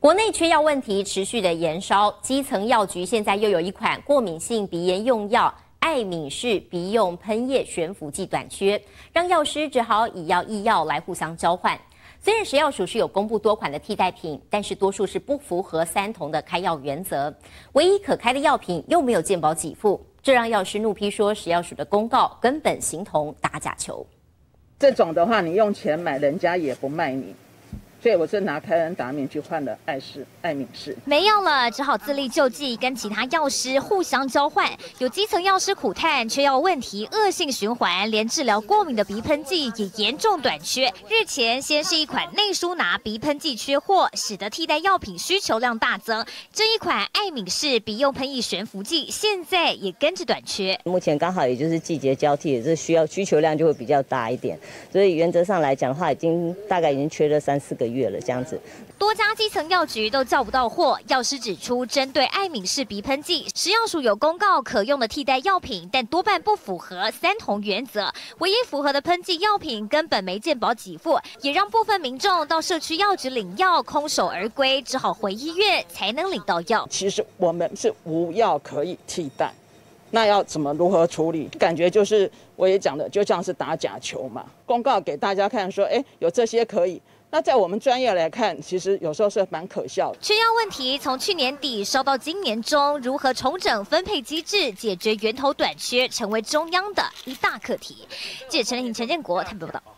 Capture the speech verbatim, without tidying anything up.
国内缺药问题持续的延烧，基层药局现在又有一款过敏性鼻炎用药艾敏氏鼻用喷液悬浮剂短缺，让药师只好以药易药来互相交换。虽然食药署是有公布多款的替代品，但是多数是不符合三同的开药原则，唯一可开的药品又没有健保给付，这让药师怒批说食药署的公告根本形同打假球。 这种的话，你用钱买，人家也不卖你。所以我是拿开恩达敏去换了艾氏、艾敏氏， 没药了，只好自力救济，跟其他药师互相交换。有基层药师苦叹缺药问题恶性循环，连治疗过敏的鼻喷剂也严重短缺。日前，先是一款内舒拿鼻喷剂缺货，使得替代药品需求量大增。这一款艾敏氏鼻用喷液悬浮剂现在也跟着短缺。 目前刚好也就是季节交替，这需要需求量就会比较大一点，所以原则上来讲的话，已经大概已经缺了三四个月。月了这样子， 多家基层药局都叫不到货。药师指出，针对艾敏氏鼻喷剂，食药署有公告可用的替代药品，但多半不符合三同原则。唯一符合的喷剂药品根本没健保给付，也让部分民众到社区药局领药空手而归，只好回医院才能领到药。 其实我们是无药可以替代。那要怎么如何处理？感觉就是我也讲的，就像是打假球嘛。公告给大家看说，哎，有这些可以。那在我们专业来看，其实有时候是蛮可笑的。 缺药问题从去年底烧到今年中，如何重整分配机制，解决源头短缺，成为中央的一大课题。记者陈立婷、陈建国台北报道。